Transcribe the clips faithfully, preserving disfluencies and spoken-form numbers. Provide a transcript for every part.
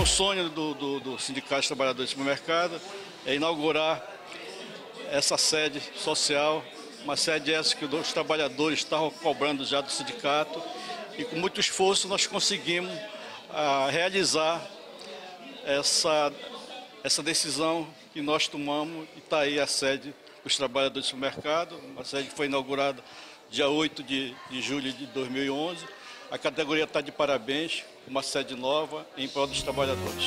um sonho do, do, do Sindicato de Trabalhadores de Supermercado, é inaugurar essa sede social, uma sede essa que os trabalhadores estavam cobrando já do sindicato, e com muito esforço nós conseguimos ah, realizar essa, essa decisão que nós tomamos, e está aí a sede dos trabalhadores do supermercado, uma sede que foi inaugurada dia oito de, de julho de dois mil e onze. A categoria está de parabéns, uma sede nova em prol dos trabalhadores.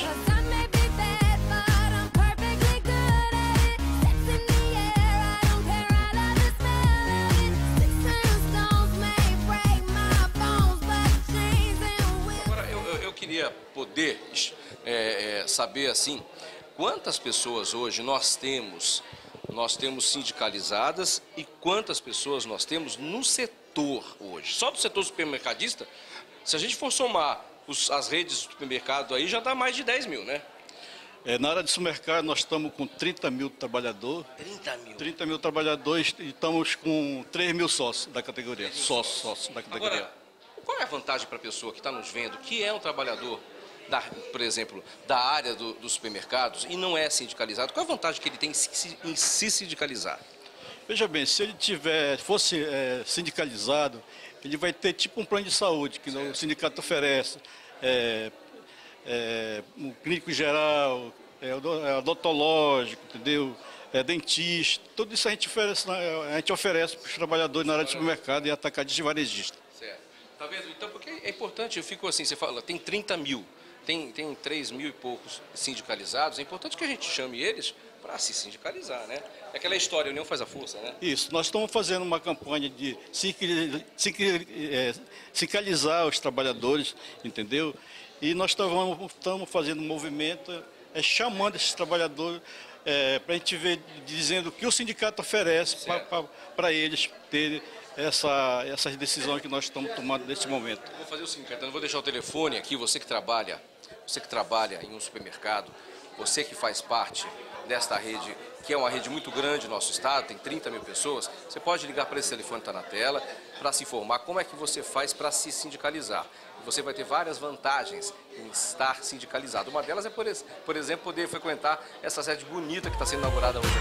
Agora, eu, eu, eu queria poder é, é, saber assim, quantas pessoas hoje nós temos, nós temos sindicalizadas e quantas pessoas nós temos no setor hoje. Só do setor supermercadista, se a gente for somar os, as redes de supermercado aí, já dá mais de dez mil, né? É, na área de supermercado nós estamos com trinta mil trabalhadores. trinta mil? trinta mil trabalhadores e estamos com três mil sócios da categoria. Sócios, sócios da categoria. Agora, qual é a vantagem para a pessoa que está nos vendo, que é um trabalhador, da, por exemplo, da área do, dos supermercados e não é sindicalizado? Qual é a vantagem que ele tem em se, em se sindicalizar? Veja bem, se ele tiver, fosse é, sindicalizado, ele vai ter tipo um plano de saúde que certo. O sindicato oferece, é, é, um clínico geral, é, odontológico, entendeu? É, dentista, tudo isso a gente oferece, a gente oferece para os trabalhadores na área de supermercado e atacadista e varejista. Certo. Tá vendo? Então, porque é importante, eu fico assim, você fala, tem trinta mil, tem, tem três mil e poucos sindicalizados, é importante que a gente chame eles para se sindicalizar, né? É aquela história, a união faz a força, né? Isso, nós estamos fazendo uma campanha de sindicalizar os trabalhadores, entendeu? E nós estamos, estamos fazendo um movimento, é, chamando esses trabalhadores é, para a gente ver, dizendo o que o sindicato oferece para eles terem essa, essas decisões que nós estamos tomando nesse momento. Vou fazer o seguinte, Caetano, vou deixar o telefone aqui, você que trabalha, você que trabalha em um supermercado, você que faz parte desta rede, que é uma rede muito grande no nosso estado, tem trinta mil pessoas, você pode ligar para esse telefone que está na tela, para se informar como é que você faz para se sindicalizar. Você vai ter várias vantagens em estar sindicalizado. Uma delas é, por, por exemplo, poder frequentar essa sede bonita que está sendo inaugurada hoje.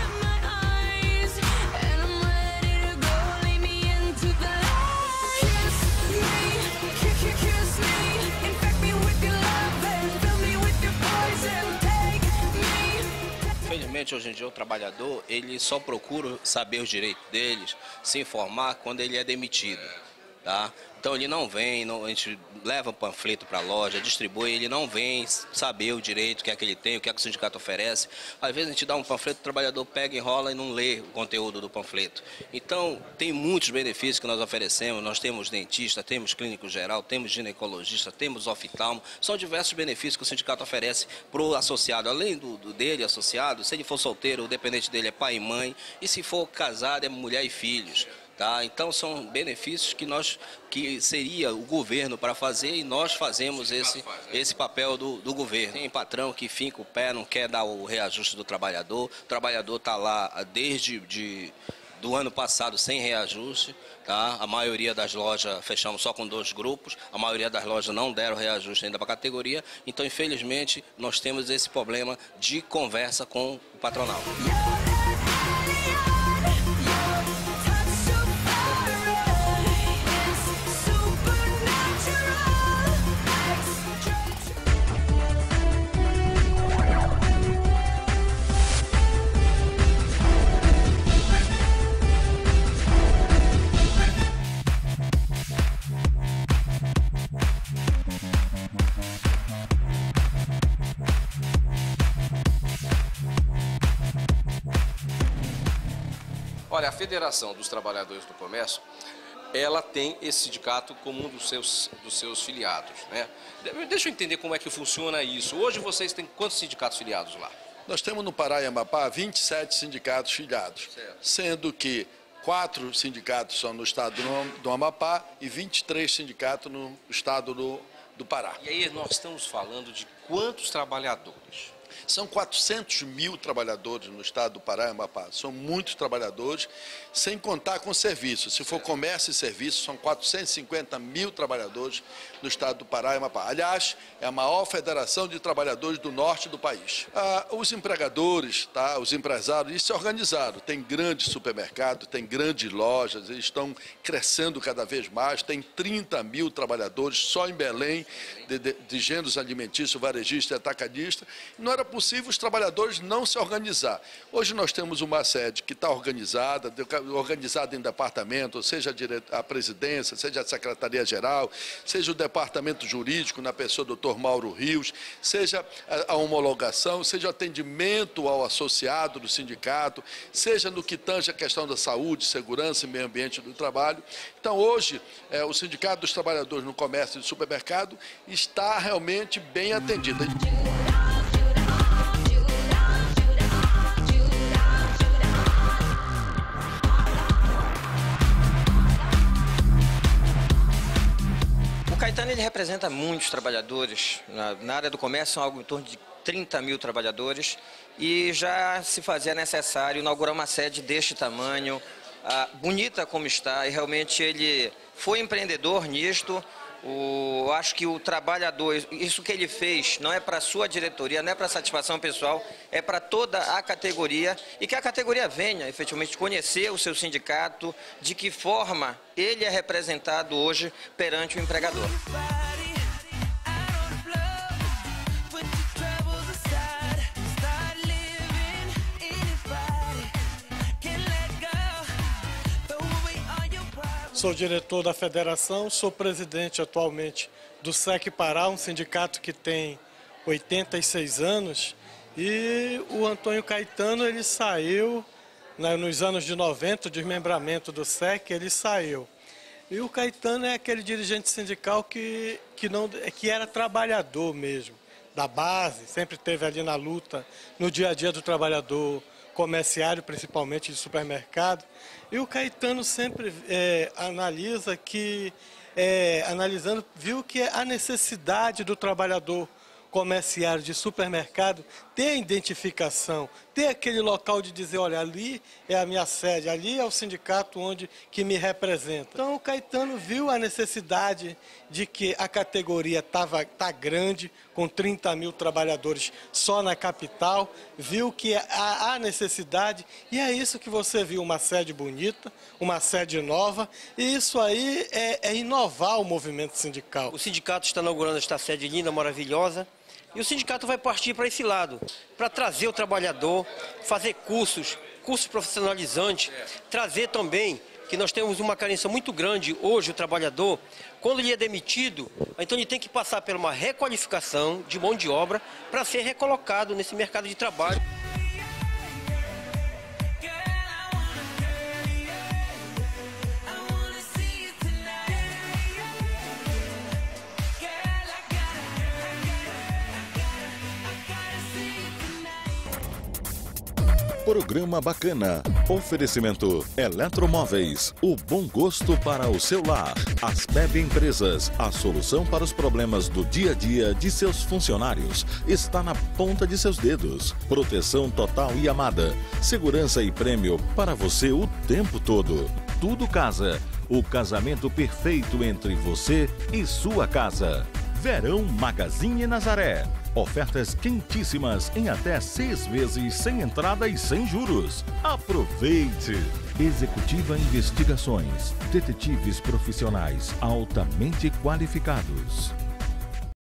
Infelizmente, hoje em dia, o trabalhador, ele só procura saber os direitos deles, se informar quando ele é demitido, tá? Então, ele não vem, não, a gente leva o panfleto para a loja, distribui, ele não vem saber o direito, o que é que ele tem, o que é que o sindicato oferece. Às vezes, a gente dá um panfleto, o trabalhador pega, enrola e não lê o conteúdo do panfleto. Então, tem muitos benefícios que nós oferecemos. Nós temos dentista, temos clínico geral, temos ginecologista, temos oftalmo. São diversos benefícios que o sindicato oferece para o associado. Além do, do dele, associado, se ele for solteiro, o dependente dele é pai e mãe. E se for casado, é mulher e filhos. Tá? Então são benefícios que nós que seria o governo para fazer e nós fazemos esse, esse papel do, do governo. Tem patrão que finca o pé, não quer dar o reajuste do trabalhador, o trabalhador está lá desde de, do ano passado sem reajuste, tá? A maioria das lojas fechamos só com dois grupos, a maioria das lojas não deram reajuste ainda para a categoria, então infelizmente nós temos esse problema de conversa com o patronal. Olha, a Federação dos Trabalhadores do Comércio, ela tem esse sindicato como um dos seus, dos seus filiados, né? Deixa eu entender como é que funciona isso. Hoje vocês têm quantos sindicatos filiados lá? Nós temos no Pará e Amapá vinte e sete sindicatos filiados, certo. Sendo que quatro sindicatos são no estado do, do Amapá e vinte e três sindicatos no estado do, do Pará. E aí nós estamos falando de quantos trabalhadores? São quatrocentos mil trabalhadores no estado do Pará e Amapá. São muitos trabalhadores, sem contar com serviços. Se for comércio e serviço, são quatrocentos e cinquenta mil trabalhadores no estado do Pará e Amapá. Aliás, é a maior federação de trabalhadores do norte do país. Ah, os empregadores, tá, os empresários, eles se organizaram. Tem grandes supermercados, tem grandes lojas, eles estão crescendo cada vez mais. Tem trinta mil trabalhadores só em Belém, de, de, de gêneros alimentícios, varejista e atacadista. Não era possível os trabalhadores não se organizar. Hoje nós temos uma sede que está organizada, organizada em departamento, seja a presidência, seja a secretaria-geral, seja o departamento jurídico, na pessoa do doutor Mauro Rios, seja a homologação, seja o atendimento ao associado do sindicato, seja no que tange a questão da saúde, segurança e meio ambiente do trabalho. Então, hoje, é, o Sindicato dos Trabalhadores no Comércio e de Supermercado está realmente bem atendido. O Caetano, ele representa muitos trabalhadores. Na, na área do comércio são algo em torno de trinta mil trabalhadores e já se fazia necessário inaugurar uma sede deste tamanho, ah, bonita como está, e realmente ele foi empreendedor nisto. O, acho que o trabalhador, isso que ele fez não é para a sua diretoria, não é para satisfação pessoal, é para toda a categoria, e que a categoria venha efetivamente conhecer o seu sindicato, de que forma ele é representado hoje perante o empregador. Sou diretor da federação, sou presidente atualmente do S E C Pará, um sindicato que tem oitenta e seis anos, e o Antônio Caetano, ele saiu, né, nos anos de noventa, o desmembramento do S E C, ele saiu. E o Caetano é aquele dirigente sindical que, que, não, que era trabalhador mesmo, da base, sempre esteve ali na luta, no dia a dia do trabalhador comerciário, principalmente de supermercado. E o Caetano sempre é, analisa que, é, analisando, viu que a necessidade do trabalhador comerciário de supermercado ter a identificação, ter aquele local de dizer, olha, ali é a minha sede, ali é o sindicato onde que me representa. Então o Caetano viu a necessidade de que a categoria estava tá grande, com trinta mil trabalhadores só na capital, viu que há, há necessidade, e é isso que você viu, uma sede bonita, uma sede nova, e isso aí é, é inovar o movimento sindical. O sindicato está inaugurando esta sede linda, maravilhosa, e o sindicato vai partir para esse lado, para trazer o trabalhador, fazer cursos, cursos profissionalizantes, trazer também, que nós temos uma carência muito grande hoje, o trabalhador, quando ele é demitido, então ele tem que passar por uma requalificação de mão de obra para ser recolocado nesse mercado de trabalho. Programa Bacana. Oferecimento Eletromóveis. O bom gosto para o seu lar. Asbeb Empresas. A solução para os problemas do dia a dia de seus funcionários está na ponta de seus dedos. Proteção total e amada. Segurança e prêmio para você o tempo todo. Tudo Casa. O casamento perfeito entre você e sua casa. Verão Magazine Nazaré. Ofertas quentíssimas em até seis vezes sem entrada e sem juros. Aproveite! Executiva Investigações. Detetives profissionais altamente qualificados.